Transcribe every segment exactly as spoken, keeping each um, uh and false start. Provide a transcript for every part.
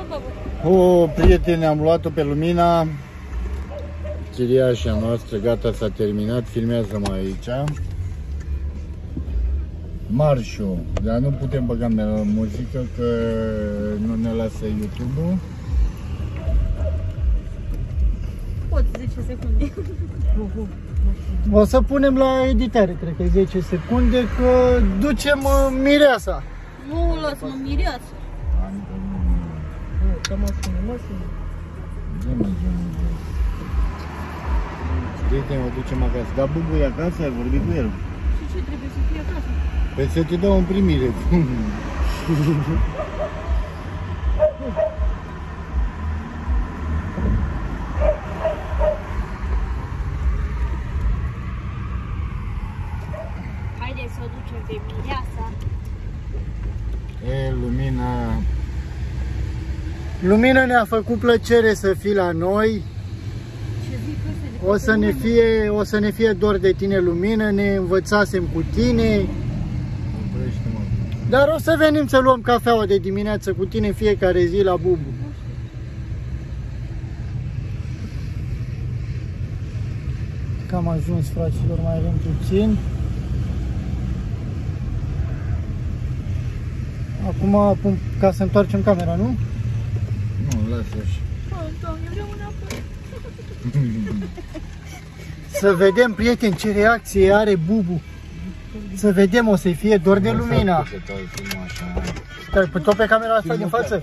O, prieteni, am luat-o pe Lumina. Chiriașa noastră, gata, s-a terminat. Filmează-mă aici. Marșul, dar nu putem băga muzică că nu ne lasă YouTube-ul. Poți zece secunde. O să punem la editare, cred că e zece secunde, că ducem uh, mireasa. Nu, lasă-mă, mireasă. Că mă sună, mă sună. Prieteni, mă ducem acasă. Dar Bubu e acasă, ai vorbit cu el. Și ce trebuie să fie acasă? Păi să te dau în primire. Haideți să o ducem pe mireasa. E, Lumina. Lumina ne-a făcut plăcere să fii la noi. O să ne fie, o să ne fie dor de tine, Lumină, ne învățasem cu tine. Dar o să venim să luăm cafeaua de dimineață cu tine fiecare zi la Bubu. Că am ajuns, fraților, mai avem puțin. Acum, ca să întoarcem camera, nu? Nu, lasă-și. Doamne, vreau înapoi. Să vedem, prieteni, ce reacție are Bubu. Să vedem, o să-i fie dor de Lumina. Stai, pui tot pe camera asta din față?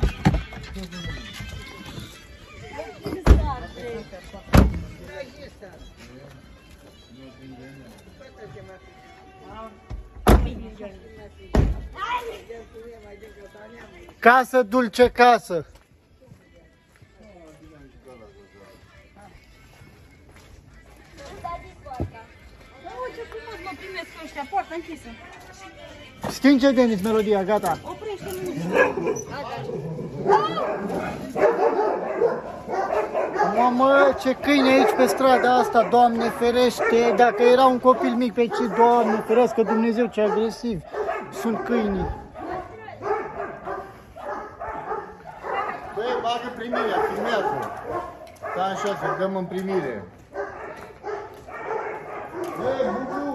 Casă, dulce casă. Poartă închisă. Stinge, Denis, melodia, gata. Oprește-mă. Mamă, ce câine aici pe strada asta, Doamne ferește. Dacă era un copil mic pe aici, Doamne ferească Dumnezeu, ce agresiv sunt câinii. Băi, bagă primirea, filmează. Stai așa, să dăm în primire. Băi, Bubu!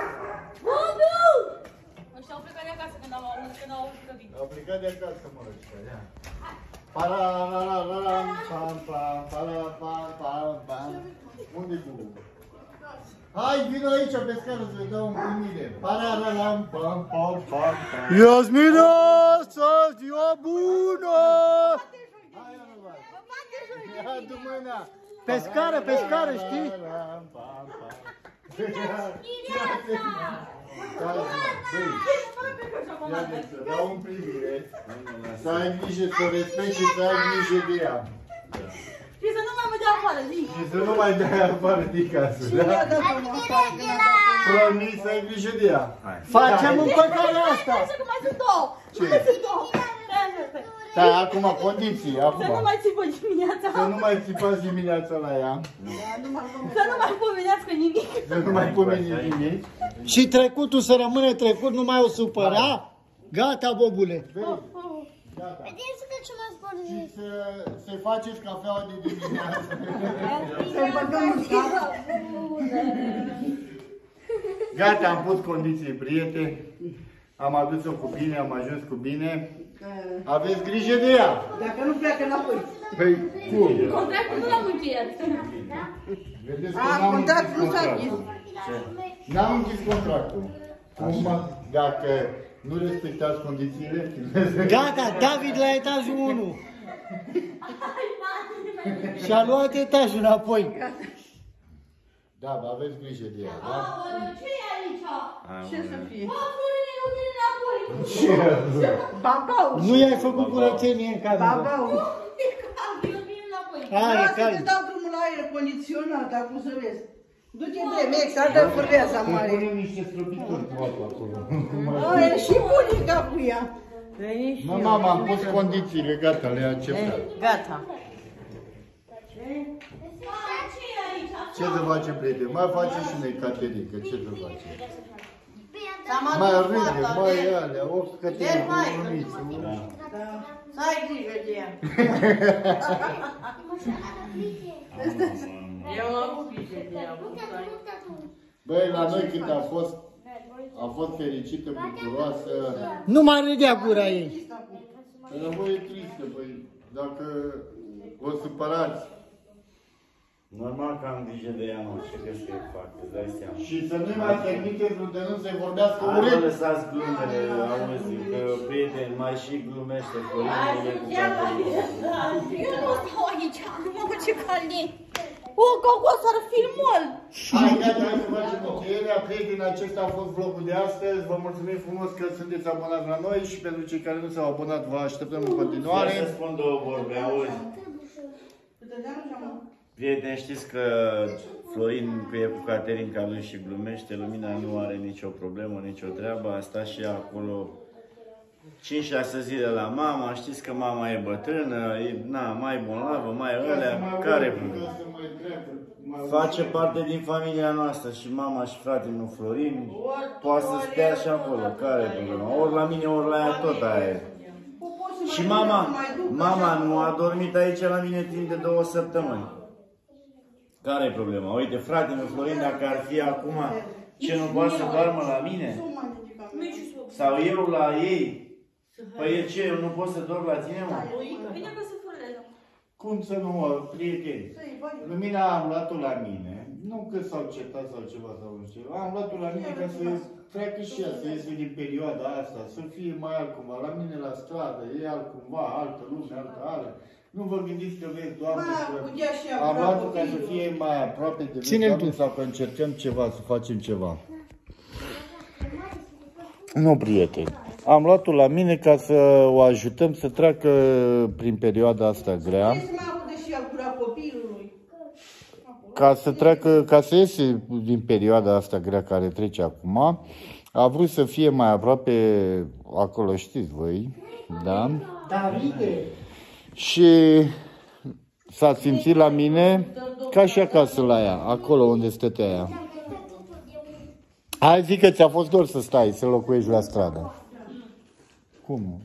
Ăștia au plecat de acasă când au auzit, când au auzit că vin. Au plecat de acasă, mă, ăștia, ia. Pararararam, pam, pam, parapam, pam, pam. Unde-i Bubu? Hai, vină aici pe scară să-i dau în primire. Parararam, pam, pam, pam, pam. Ia-ți mireasa, ziua bună! Hai, Ana, ia-du mâna. Pe scară, pe scară, știi? Pararam, pam, pam. Ia să dau în primire. Să ai grijă, să o respecti și să ai grijă de ea. Și să nu mai mă dea afară, zi. Și să nu mai dai afară din casă, da? Promis să ai grijă de ea. Facem împăcarea asta! Așa că mai sunt două. Ce? Mai sunt două. Stai, stai, stai. Stai, acum condiții, acum. Să nu mai țipă dimineața. Să nu mai țipați dimineața la ea. Să nu mai pomenească nimic. Să nu mai pomeni nimic. Și trecutul să rămână trecut, nu mai o supăra? Gata, Bobule! Gata. Vedeți că ce m-ați vorbit? Și să, să faceți cafeaua de dimineață. Să-i băgăm în cap. Gata, am pus condiții, prieteni. Am adus-o cu bine, am ajuns cu bine. Aveți grijă de ea. Dacă nu pleacă înapoi. Păi, cum? Contractul nu l-am încheiat. Vedeți că A, n-am contractul închis nu s-a contractul. N-am închis contractul. Acum, dacă nu respectați condițiile, Gata, David la etajul unu. Și-a luat etajul înapoi. da, vă aveți grijă de ea, da? Ce e aici? Ce să fie? Bă, Florin, nu vine înapoi. Ce? Babau. Nu i-ai făcut curățenie în cameră. Babau. E cald, eu vin înapoi. Hai, Lasă cald. că dau drumul la aer condiționat, acum să vezi. Du-te de mex, altă furbeasa Să mare. punem niște stropituri cu apă acolo. A, e și bunica cu ea. Mă, mama, am pus condițiile, gata, le-a acceptat. Gata. Ce e aici? Ce să facem, prieteni? Mai facem și noi caterică, ce să facem? S-am Mai adus râde, fata mai de- alea, o caterică, o lumiță. Da. Să ai grijă de ea. Eu am avut grijă de ea. Băi, la noi când a fost, a fost fericită, bucuroasă, Nu mai râdea gura ei. la voi e tristă, băi, dacă o supărați. Normal că am grijă de ea, nu știu că să fac, îți dai seama. Și să nu mai permiteți lui de nu se vorbească Hai, urât. lăsați glumele, auzi, că prieten mai și glumește Florinele cu Caterina. Eu nu stau aici, mamă ce calde. O, că o să filmul. Hai, gata, hai să facem încheierea. Prieteni, acesta a fost vlogul de astăzi. Vă mulțumim frumos că sunteți abonați la noi și pentru cei care nu s-au abonat, vă așteptăm în continuare. Să spun două vorbe, auzi. Prieteni, știți că Florin, că e cu Caterinca lui și glumește, Lumina nu are nicio problemă, nicio treabă, a stat și ea acolo cinci șase zile la mama, știți că mama e bătrână, e na, mai bolnavă, mai ălea, care problema? Face parte din familia noastră și mama și fratele meu Florin poate să stea și acolo, care e problema? Ori la mine, ori la ea, tot aia e. Și mama, mama nu a dormit aici la mine timp de două săptămâni. Care e problema? Uite, fratele meu Florin, dacă ar fi acum, ce nu poate să doarmă la mine? Sau eu la ei? Păi ce, eu nu pot să dorm la tine, mă? Bine că se furleză. Cum să nu, mă, prieteni? Lumina am luat-o la mine, nu că s-au certat sau ceva sau nu știu, am luat-o la mine ca să treacă și ea, să iese din perioada asta, să fie mai altcumva. La mine la stradă e altcumva, altă lume, altă are. Nu vă gândiți că vezi, Doamne, că am luat-o ca să fie mai aproape de noi, Doamne, sau că încercăm ceva, să facem ceva. Nu, prieteni. Am luat-o la mine ca să o ajutăm să treacă prin perioada asta grea. Ca să treacă, ca să iese din perioada asta grea care trece acum. A vrut să fie mai aproape acolo, știți voi, da? Davide. Și s-a simțit la mine ca și acasă la ea, acolo unde stătea ea. Hai, zic că ți-a fost dor să stai, să locuiești la stradă. Cum?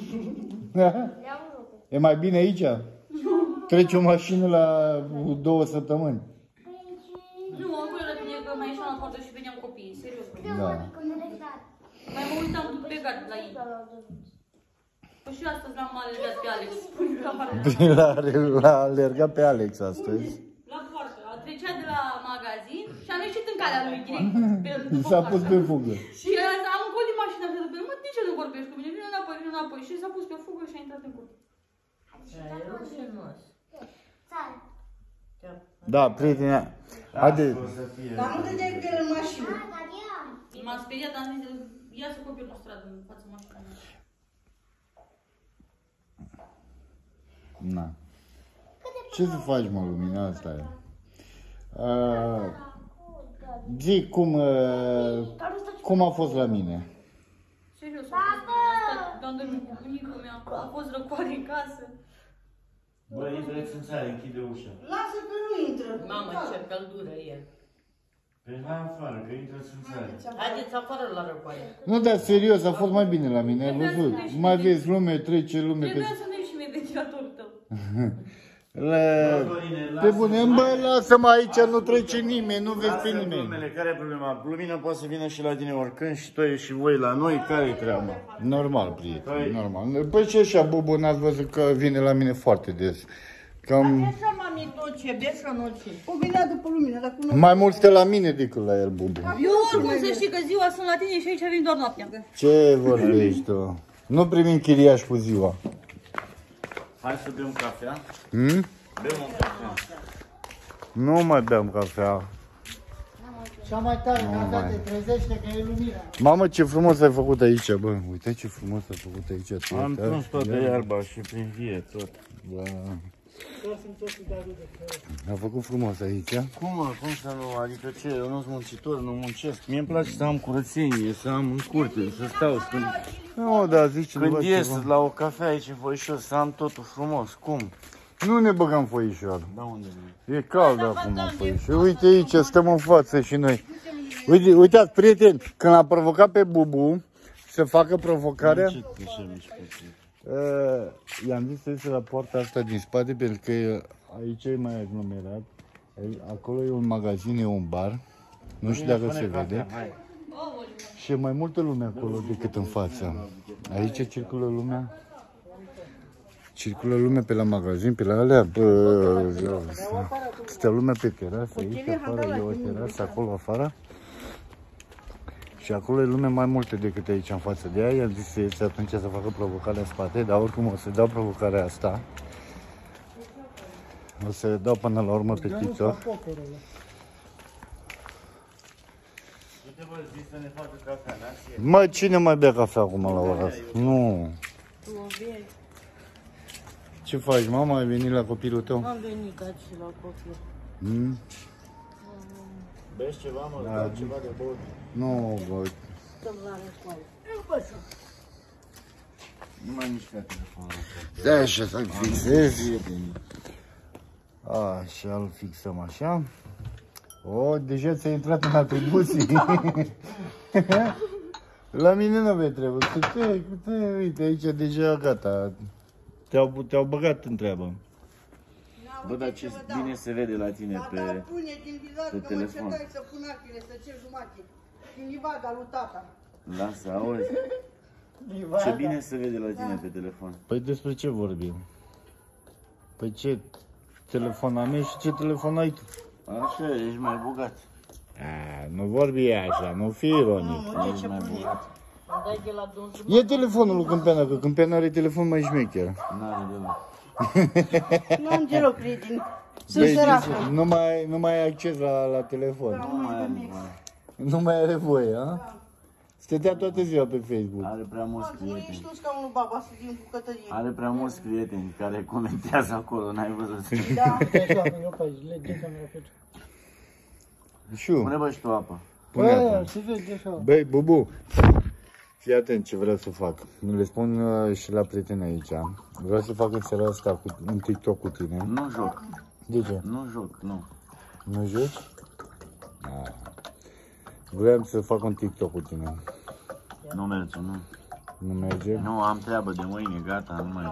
E mai bine aici? Trece o mașină la două săptămâni. Nu, acolo la tine că mai ieșeam la poartă și veneam copiii, serios. Da. Mai mă uitam plecat la ei. Păi și astăzi l-am alergat pe Alex. L-a alergat pe Alex astăzi. La poartă. A trecea de la magazin și am ieșit în calea lui direct. S-a pus pe fugă. Și am încot din mașină și după el, mă, de ce nu vorbești cu mine? Vine înapoi, vine înapoi. Și s-a pus pe fugă și a intrat în curte. Da, prietene, haide. Dar nu dădeai cu el în mașină. M-a speriat, am zis, ia să copil pe stradă în fața mașinii. Na. Ce să faci, mă, Lumina, asta e. Uh, zic cum, uh, cum a fost la mine. Serios, a fost am dormit cu bunicul meu, a fost răcoare în casă. Bă, intră-ți în țară, închide ușa. Lasă că nu intră. Mamă, ce căldură e. Păi hai afară, că intră-ți în țară. Haideți afară la răcoare. Nu, dar serios, a fost mai bine la mine, ai văzut. Mai vezi lume, trece lume pe... Trebuia să nu ieși mie ventilatorul tău. Le... Pe bune, bă, lasă-mă aici, nu trece nimeni, nu vezi pe nimeni. Glumele, care e problema? Lumina poate să vină și la tine oricând și tu și voi la noi, care e treaba? Normal, prieten, normal. Păi ce așa, Bubu, n-ați văzut că vine la mine foarte des. Cam... Așa, mami, ce, beșă noci. O venea după Lumina, dar cu Mai mult stă la mine decât la el, Bubu. Eu oricum să știi că ziua sunt la tine și aici vin doar noaptea. Ce vorbești tu? Nu primim chiriaș cu ziua. Hai să bem cafea. Hmm? Bem o cafea. Nu mai beam cafea. Cea mai tare, Nu gata, mai. te trezește că e lumina. Mamă, ce frumos ai făcut aici, bă. Uite ce frumos ai făcut aici. Am prins toată iarba și prin vie, tot. Da. A făcut frumos aici. Cum, mă, cum să nu? Adică ce? Eu nu sunt muncitor, nu muncesc. Mie îmi place să am curățenie, să am în curte, să stau. Când, Nu, da, zici ceva. când ies ceva. la o cafea aici în Foișor, să am totul frumos. Cum? Nu ne băgăm foișor. Da, unde nu? E cald acum în foișor. Uite aici, stăm în față și noi. Uite, uitați, prieteni, când l-a provocat pe Bubu să facă provocarea, Ce, ce mișcă? Uh, I-am zis să ies la poarta asta din spate pentru că aici e mai aglomerat. Acolo e un magazin, e un bar. Nu știu dacă se vede. Și e mai multă lume acolo decât în față. Aici circulă lumea. Circulă lume pe la magazin, pe la alea. Bă, stă lumea pe terasă. Aici afară e o terasă, acolo afară. Și acolo e lume mai multe decât aici în față de ea. I-am zis să iese atunci să facă provocarea în spate, dar oricum o să dau provocarea asta. O să dau până la urmă pe TikTok. Mă, cine mai bea cafea acum la ora asta? Nu. Ce faci, mama? Ai venit la copilul tău? Am venit aici la copil. Hmm? Beți ceva, mă? Da, Da, ceva de băut? Nu, bă. Stăm la școală. Nu mai mișca telefonul. Da, așa să-l fixez. Așa, îl fixăm așa. O, deja ți-a intrat în atribuții. La mine nu vei trebui. Te, te, uite, aici deja gata. Te-au te băgat în treabă. Bă, dar ce bine se vede la tine pe, pe telefon. Să pun arcile, să cer jumate. Din livada lui tata. Lasă, auzi. Ce bine se vede la tine pe telefon. Păi despre ce vorbim? Păi ce telefon am eu și ce telefon ai tu? Așa, ești mai bogat. A, nu vorbi așa, nu fi ironic. Ești mai bogat. Îmi dai de la domnul. E telefonul lui Câmpeana, că Câmpeana are telefon mai șmecher. N-are deloc. Nu am deloc prieteni. Sunt Băi, săracă. nu mai, nu mai ai acces la, la telefon. Nu mai are nevoie. Nu mai are voie, a? Stătea toată ziua pe Facebook. Are prea mulți Nu ești prieteni. tu scaunul baba să din bucătărie. Are prea mulți prieteni care comentează acolo, n-ai văzut. Da. Șu. Pune bă și tu apă. Pune apă. Băi, Bubu, fii atent ce vreau să fac. Le spun uh, și la prieteni aici. Vreau să fac în seara asta cu, un TikTok cu tine. Nu joc. De ce? Nu joc, nu. Nu joci? Ah. Vreau să fac un TikTok cu tine. Nu merge, nu. Nu merge? Nu, am treabă de mâine, gata, nu mai.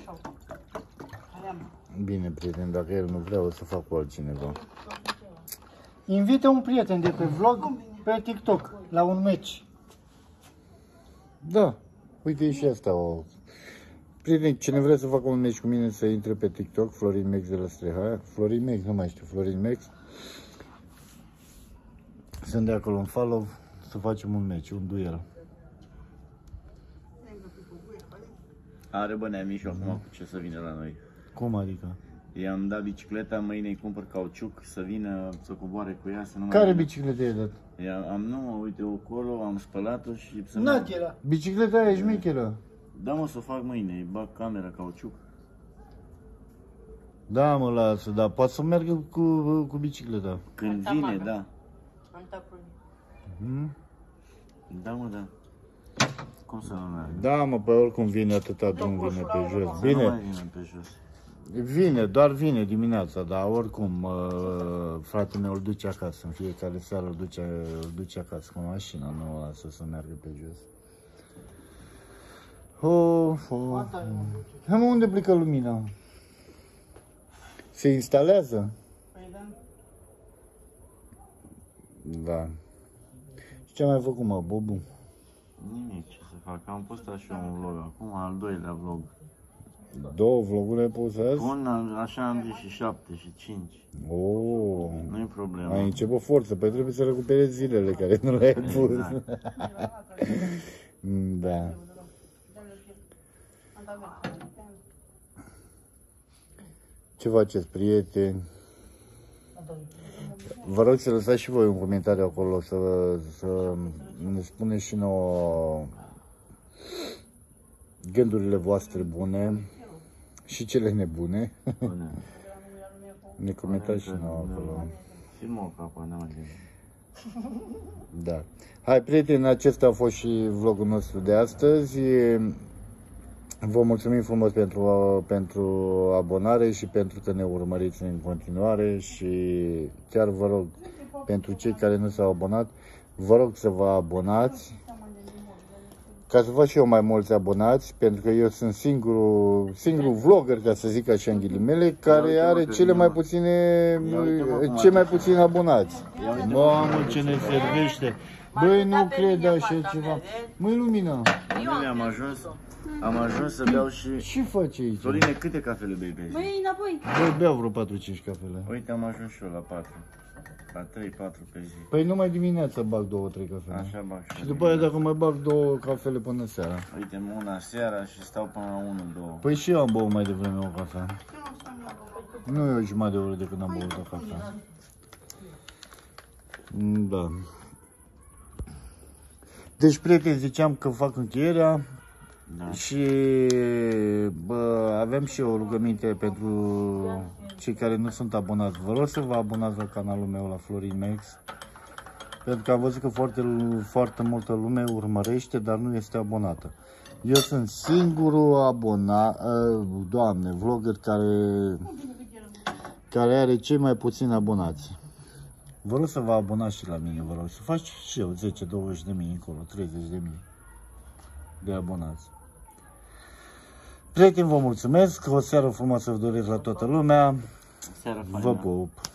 Bine, prieten, dacă el nu vrea, o să fac cu altcineva. Invită un prieten de pe vlog pe TikTok la un match. Da, uite, e și asta o... Prieten, cine vrea să facă un match cu mine, să intre pe TikTok, Florin Mex de la Strehaia. Florin Mex, nu mai știu, Florin Mex. Sunt de acolo în follow, să facem un match, un duel. Are bă, ne-am și acum cu ce să vină la noi. Cum adică? I-am dat bicicleta, mâine îi cumpăr cauciuc, să vină, să coboare cu ea, să nu mai... Care bicicletă ai dat? I-am, am, nu, uite, acolo, am spălat-o și să Nadia. Bicicleta aia e șmecheră. Da, mă, să o fac mâine, îi bag camera, cauciuc. Da, mă, lasă, dar poate să meargă cu, cu bicicleta. Când vine, da. Am tapul. Hmm? Da, mă, da. Cum să nu meargă? Da, mă, pe oricum vine atâta drum, vine pe jos. Să nu Bine, mai vină pe jos. vine, doar vine dimineața, dar oricum uh, fratele meu îl duce acasă, în fiecare seară îl duce, îl duce acasă cu mașina, nu o lasă să meargă pe jos. Oh, oh. Hai, mă, unde plecă lumina? Se instalează? Da. Și ce ai mai făcut, mă, Bobu? Nimic, ce să fac, am postat și eu un vlog acum, al doilea vlog. Două vloguri ai pus azi? Bun, așa am zis și șapte și cinci. Oh. Nu-i problemă. Ai început forță, păi trebuie să recuperezi zilele care nu le-ai pus. Da. Ce faceți, prieteni? Vă rog să lăsați și voi un comentariu acolo, să, să ne spuneți și nouă gândurile voastre bune și cele nebune. Bune. Ne comentați și nouă acolo. Filmă o capă, n-am gândit. Da. Hai, prieteni, acesta a fost și vlogul nostru de astăzi. Vă mulțumim frumos pentru, pentru abonare și pentru că ne urmăriți în continuare și chiar vă rog, pentru cei care nu s-au abonat, vă rog să vă abonați ca să fac și eu mai mulți abonați, pentru că eu sunt singurul, singurul vlogger, ca să zic așa în ghilimele, care are cele mai puține, cei mai puțini abonați. Mamă, ce ne servește! Băi, nu cred așa ceva. Măi, Lumina! Bine, am ajuns, am ajuns să beau și... Ce faci aici? Florine, câte cafele bei pe zi? Băi, înapoi. Băi, beau vreo patru cinci cafele. Uite, am ajuns și eu la patru. La trei patru pe zi. Păi numai dimineața bag două trei cafele. Așa bag și Și după aia dacă mai bag două cafele până seara. Uite, una seara și stau până la unu două. Păi și eu am băut mai devreme o cafea. Nu e o jumătate de oră de când am băut o cafea. Da. Deci, prieteni, ziceam că fac încheierea. Da. Și bă, avem și o rugăminte pentru cei care nu sunt abonați. Vă rog să vă abonați la canalul meu, la Florin Mex. Pentru că am văzut că foarte, foarte multă lume urmărește, dar nu este abonată. Eu sunt singurul abonat, doamne, vlogger care, care are cei mai puțini abonați. Vă rog să vă abonați și la mine, vă rog, să faci și eu zece douăzeci de mii încolo, treizeci de mii de abonați. Prieteni, vă mulțumesc, o seară frumoasă vă doresc la toată lumea, Seara vă pup!